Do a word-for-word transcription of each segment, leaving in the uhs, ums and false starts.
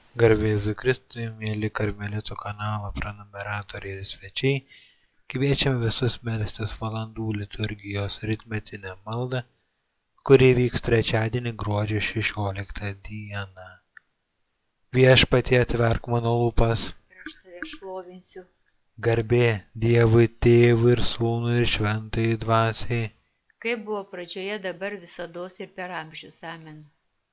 Garbė Jėzui Kristui, mėly Karmelitų kanalo prenumeratoriai ir svečiai, kviečiame visus melstis valandų liturgijos rytmetinę maldą, kuri vyks trečiadienį gruodžio šešioliktą dieną. Viešpatie, atverk mano lūpas. Ir aš tave šlovinsiu. Garbė Dievui Tėvui ir Sūnui ir Šventajai Dvasiai. Kaip buvo pradžioje, dabar visados ir per amžius. Amen.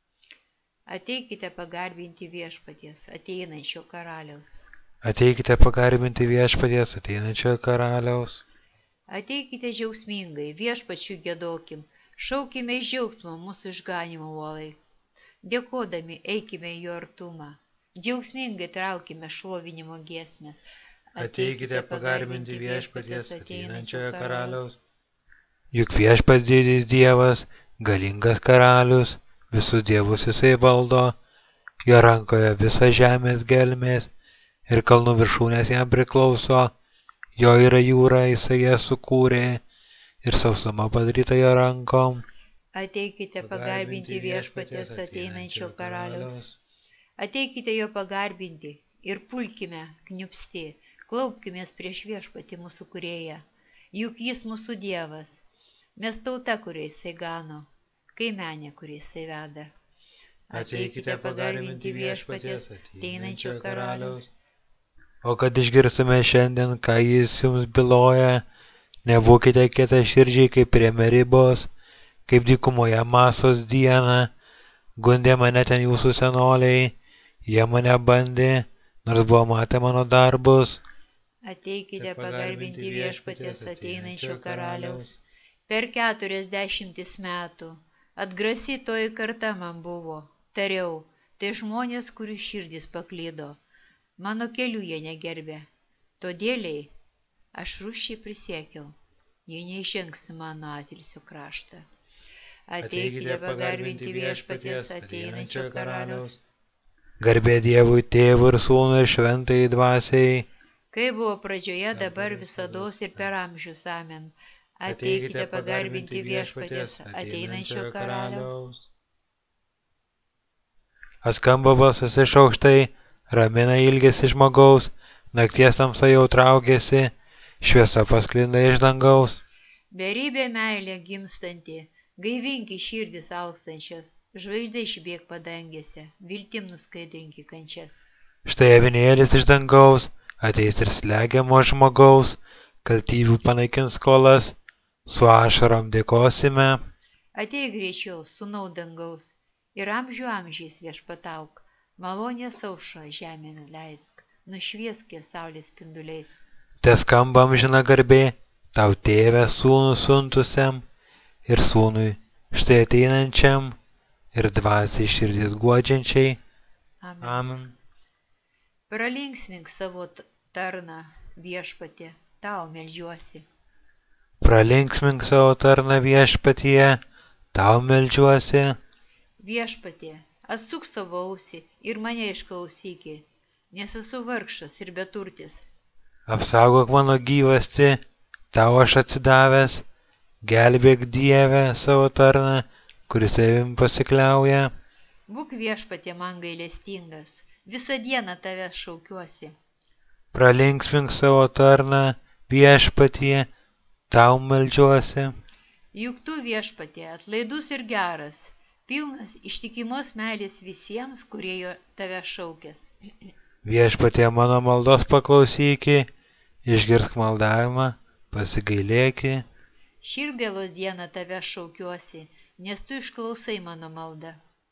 Ateikite pagarbinti viešpaties, ateinančio karaliaus. Ateikite pagarbinti viešpaties, ateinančio karaliaus. Ateikite džiaugsmingai, viešpačiui giedokim, šaukime iš džiaugsmo mūsų išganimo uolai. Dėkodami eikime į jo artumą, džiaugsmingai traukime šlovinimo giesmės. Ateikite pagarbinti viešpaties, ateinančiojo karaliaus. Juk viešpats didis Dievas, galingas karalius, visus dievus jisai valdo, jo rankoje visa žemės gelmės ir kalnų viršūnės jam priklauso, jo yra jūra, jisai ją sukūrė ir sausuma padaryta jo rankom. Ateikite pagarbinti viešpaties, ateinančio karaliaus. Ateikite jo pagarbinti ir pulkime kniupsti, klaupkimės prieš viešpatį mūsų kūrėją, juk jis mūsų Dievas, mes tauta, kuriais jisai gano, kaimenė, kuris jisai veda. Ateikite pagarbinti viešpaties, ateinančio karaliaus. O kad išgirstume šiandien, ką jis jums byloja, nebūkite kietaširdžiai kaip prie Meribos, kaip dykumoje Masos dieną, gundė mane ten jūsų senoliai, jie mane bandė, nors buvo matę mano darbus. Ateikite pagarbinti viešpaties, ateinančio karaliaus. Per keturiasdešimtis metų atgrasytoji karta man buvo, tariau, tai žmonės, kurių širdis paklydo, mano kelių jie negerbė, todėliai aš rūsčiai prisiekiau, jie neižengs į mano atilsio kraštą. Ateikite pagarbinti viešpaties, ateinančio karaliaus. Garbė Dievui Tėvui ir Sūnui ir Šventajai Dvasiai. Kai buvo pradžioje, dabar visados ir per amžius. Amen. Ateikite pagarbinti viešpaties, ateinančio karaliaus. Atskamba balsas iš aukštai, ramina ilgesį žmogaus, nakties tamsa jau traukėsi, šviesa pasklinda iš dangaus. Beribė meilė gimstanti, gaivinki širdis alkstančias, žvaigždė išbėk padangėse, viltim nuskaidrinki kančias. Štai avinėlis iš dangaus, ateis ir slegiamo žmogaus, kaltybių panaikins skolas, su ašarom dėkosime. Ateik greičiau, sūnau dangaus, ir amžių amžiais viešpatauk, malonės aušrą žemėn leisk, nušviesk saulės spinduliais. Te skamba amžina garbė, tau tėve sūnų siuntusiam ir sūnui štai ateinančiam ir dvasiai širdis guodžiančiai. Amen. Amen. Pralinksmink savo tarną viešpatie, tau meldžiuosi. Pralinksmink savo tarną viešpatie, tau meldžiuosi. Viešpatie, atsuk savo ausį ir mane išklausyki, nes esu vargšas ir beturtis. Apsaugok mano gyvastį, tau aš atsidavęs, gelbėk Dieve savo tarną, kuris savim pasikliauja. Būk viešpatie man gailestingas, visą dieną tavęs šaukiuosi. Pralinksmink savo tarną viešpatie, tau meldžiuosi. Juk tu viešpatie atlaidus ir geras, pilnas ištikimos meilės visiems, kurie jo tave šaukės. Viešpatie mano maldos paklausyki, išgirsk maldavimą, pasigailėki. Širdgėlos dieną tave šaukiuosi, nes tu išklausai mano maldą.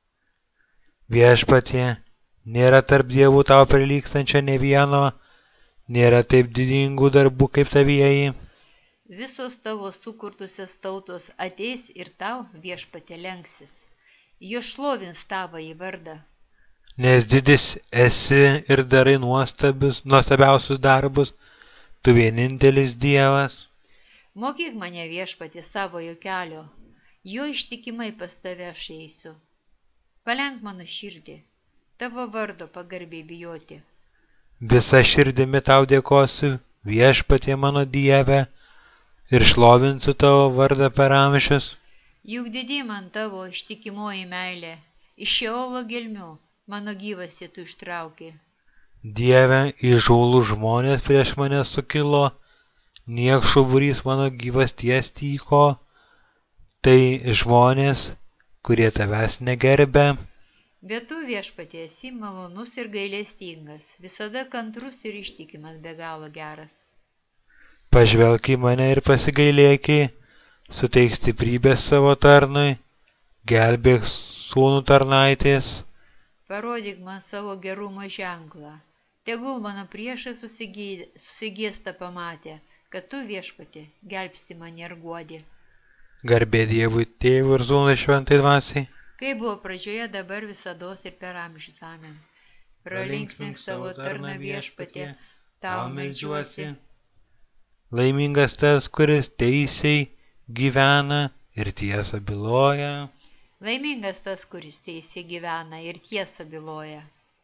Viešpatie, nėra tarp dievų tau prilygstančio ne vieno, nėra taip didingų darbų kaip tavieji. Visos tavo sukurtusios tautos ateis ir tau viešpatie lenksis. Jo šlovins tavo į vardą. Nes didis esi ir darai nuostabius, nuostabiausius darbus, tu vienintelis Dievas. Mokyk mane viešpatie savo jo kelio, jo ištikimai pas tave aš eisiu. Palenk mano širdį, tavo vardo pagarbiai bijoti. Visa širdimi tau dėkosiu, viešpatie mano Dieve, ir šlovinsiu tavo vardą per amžius. Juk didi man tavo ištikimoji meilė, iš Šeolo gelmių mano gyvastį tu ištraukė. Dieve, įžūlų žmonės prieš mane sukilo, niekšų būrys mano gyvasties tyko, tai žmonės, kurie tavęs negerbia. Bet tu viešpatie esi malonus ir gailestingas, visada kantrus ir ištikimas, be galo geras. Pažvelk į mane ir pasigailėki, suteik stiprybės savo tarnui, gelbėk sūnų tarnaitės. Parodyk man savo gerumo ženklą, tegul mano priešai susigėsta pamatę, kad tu viešpatie gelbsti mane ir guodi. Garbė Dievui Tėvui ir Sūnui Šventai Dvasiai. Kaip buvo pradžioje, dabar visados ir per amžius. Amen. Pralinksmink savo tarną viešpatie, tau meldžiuosi. Laimingas tas, kuris teisiai gyvena ir tiesą byloja. Laimingas tas, kuris teisiai gyvena ir tiesą byloja.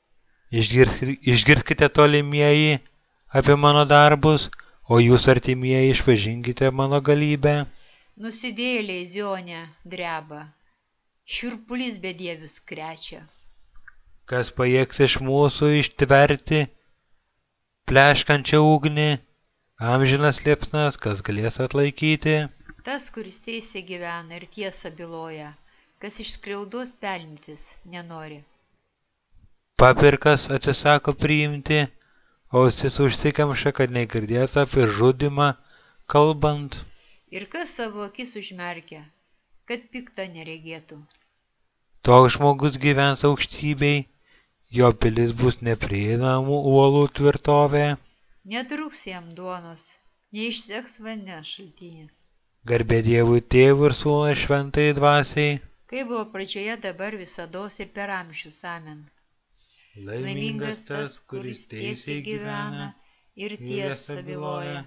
Išgirskite tolimieji apie mano darbus, o jūs artimieji išpažinkite mano galybę. Nusidėjėliai Zione dreba, šiurpulys bedievius krečia. Kas pajėgs iš mūsų ištverti pleškančią ugnį, amžinas liepsnas, kas galės atlaikyti. Tas, kuris teisė gyvena ir tiesą byloja, kas iš skriaudos pelnytis nenori. Papirkas atsisako priimti, ausis užsikemša, kad negirdėtų apie žudymą kalbant. Ir kas savo akis užmerkia, kad pikta neregėtų. Toks žmogus gyvens aukštybei, jo pilis bus neprieinamų uolų tvirtovė. Netruks jam duonos, neišseks vandens šaltinis. Garbė Dievui Tėvui ir Sūnui Šventai Dvasiai. Kaip buvo pradžioje, dabar visados ir per amžius. Amen. Laimingas tas, kuris teisiai gyvena ir tiesą byloja.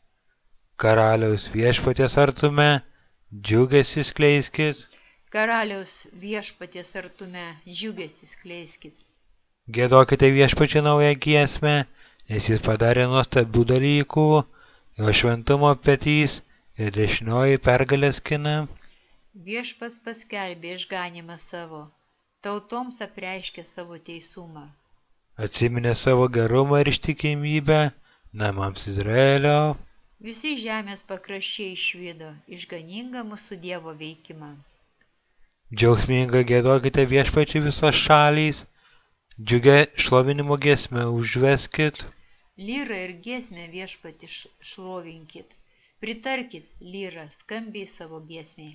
Karaliaus viešpaties artume, džiugesį skleiskit. Karaliaus viešpaties artume, džiugesį skleiskit. Giedokite viešpačiui naują giesmę, nes jis padarė nuostabių dalykų, jo šventumo petys ir dešinioji pergalės skina. Viešpats paskelbė išganymą savo, tautoms apreiškė savo teisumą. Atsiminė savo gerumą ir ištikimybę namams Izraelio. Visi žemės pakraščiai išvydo išganingą mūsų Dievo veikimą. Džiaugsmingai giedokite viešpačiui visos šalys, džiugia šlovinimo giesmę užveskit. Lyrą ir giesmę viešpatį šlovinkit, pritarkit lyrą skambiai savo giesmei.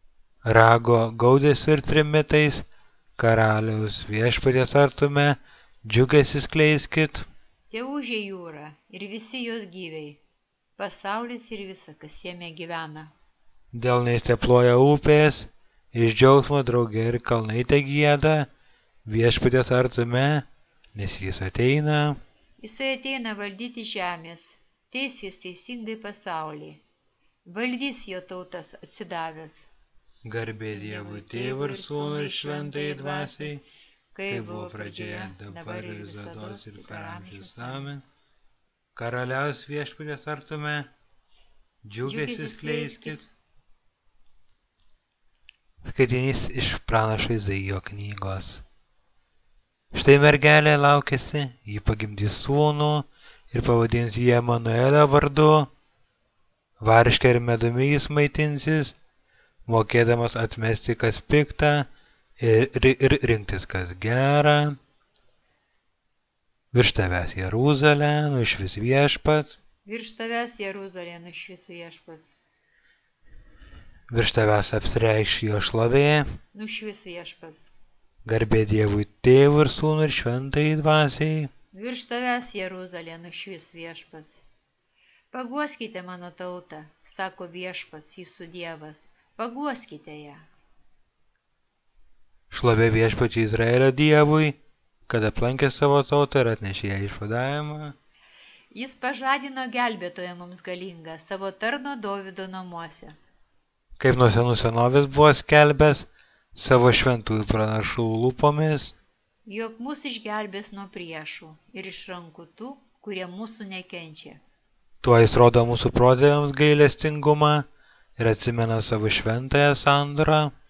Rago gaudesiu ir trimitais, karaliaus viešpaties artume, džiugesį skleiskit. Teūžė jūra ir visi jos gyviai, pasaulis ir visa, kas jame gyvena. Delnais teploja upės, iš džiaugsmo draugė ir kalnai te gieda, viešpaties artume, nes jis ateina. Jisai ateina valdyti žemės, teisės teisingai pasaulį, valdys jo tautas atsidavęs. Garbė Dievui Tėvui ir Sūnui ir Šventai Dvasiai, kaip buvo pradžioje, dabar ir visados ir per amžius. Amen. Karaliaus viešpaties artume, džiugesį skleiskit. Skaitinys iš pranašo Izaijo knygos. Štai mergelė laukėsi, ji pagimdys sūnų ir pavadins jį Emanuelio vardu. Varške ir medumi jis maitinsis, mokėdamas atmesti kas pikta ir, ir rinktis kas gera. Virš tavęs Jeruzalė, nušvis viešpats. Virš tavęs Jeruzalė, nušvis viešpats. Virš tavęs apsireikš jo šlovė. Nušvis viešpats. Garbė Dievui Tėvui ir Sūnui ir Šventai Dvasiai. Virš tavęs Jeruzalė, nušvis viešpats. Paguoskite mano tautą, sako viešpats, jūsų Dievas. Paguoskite ją. Šlovė viešpačiui Izraelio Dievui, kad aplankė savo tautą ir atnešė ją išvadavimą. Jis pažadino gelbėtoją mums galingą savo tarno Dovydo namuose. Kaip nuo senų senovės buvo skelbęs savo šventųjų pranašų lūpomis, jog mus išgelbės nuo priešų ir iš rankų tų, kurie mūsų nekenčia. Tuo jis rodo mūsų protėviams gailestingumą ir atsimena savo šventąją sandorą.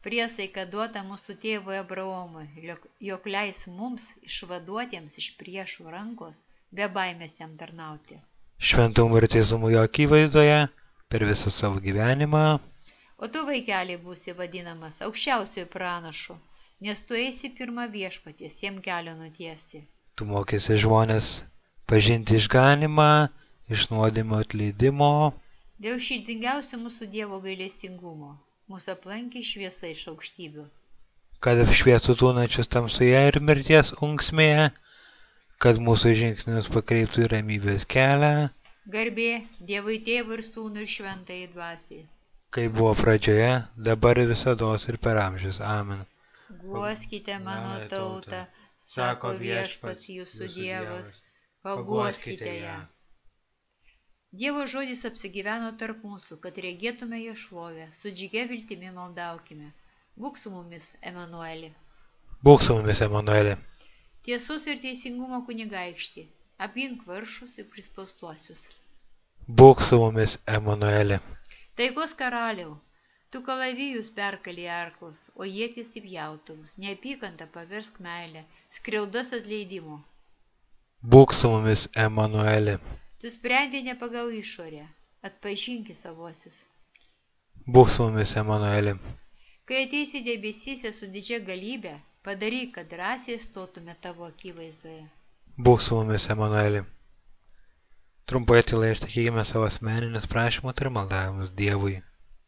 priesaika duota mūsų tėvui Abraomui, jog- jog leis mums išvaduotiems iš priešų rankos, be baimės jam tarnauti. Šventumo ir teisumo jo akivaizdoje per visą savo gyvenimą. O tu, vaikeli, būsi vadinamas aukščiausiųjų pranašu, nes tu eisi pirmą viešpaties, jiem kelio nutiesi. Tu mokysi žmonės pažinti išganimą, iš nuodėmio atleidimo, Dėl širdingiausio mūsų Dievo gailestingumo, mūsų aplankė šviesa iš aukštybių. kad apšviestų tūnančius tamsoje ir mirties unksmėje, kad mūsų žingsnius pakreiptų į ramybės kelią, Garbė Dievui Tėvui ir Sūnui ir Šventai Dvasiai. kaip buvo pradžioje, dabar ir visados ir per amžius. Amen. Guoskite mano tautą, sako viešpats jūsų Dievas, paguoskite ją. Dievo žodis apsigyveno tarp mūsų, kad regėtume jo šlovę, su džiugia viltimi maldaukime. Būk su mumis, Emanueli. Būk su mumis, Emanueli. Tiesos ir teisingumo kunigaikšti, apgink vargšus ir prispaustuosius. Būk su mumis, Emanueli. Taikos karaliau, tu kalavijus perkali arklus, o ietis į pjautuvus, neapykantą paversk meilę, skriaudas atleidimo. Būk su mumis, Emanueli. Tu sprendi ne pagal išorę, atpažinki savosius. Būk su mumis, Emanueli. Kai ateisi debesyse su didžia galybė, padaryk, kad drąsiai stotume tavo akivaizdoje. Būk su mumis, Emanueli. Trumpoje tyloje išsakykime savo asmeninius prašymus ir maldavimus Dievui.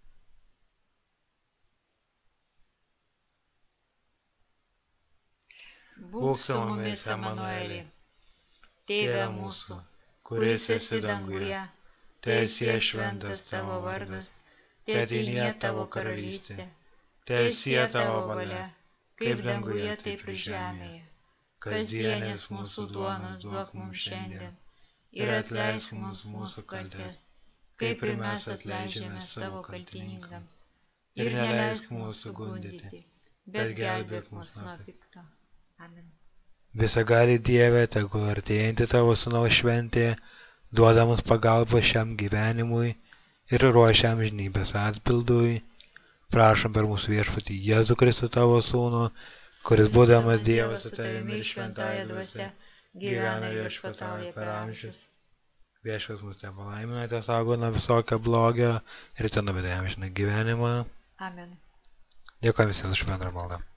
Būk su mumis, Emanueli. Tėve mūsų, kuris esi danguje, teesie šventas tavo vardas, teateinie tavo karalystė, teesie tavo valia, kaip danguje, taip ir žemėje. Kasdienės mūsų duonos duok mums šiandien ir atleisk mums mūsų kaltes, kaip ir mes atleidžiame savo kaltininkams. Ir neleisk mūsų gundyti, bet gelbėk mus nuo pikto. Amen. Visagali Dieve, tegul artėjanti tavo sūnaus šventė duoda mums pagalbą šiam gyvenimui ir ruošia amžinybės atpildui. Prašom per mūsų viešpatį Jėzų Kristų tavo sūnų, kuris būdamas Dievas su tavimi ir šventąja dvasia, gyvena ir viešpatauja per amžius. Viešpats mus te palaimina, te saugo nuo visokio blogio ir te nuvedė amžiną gyvenimą. Amen. Dėkojame visiems už bendrą maldą.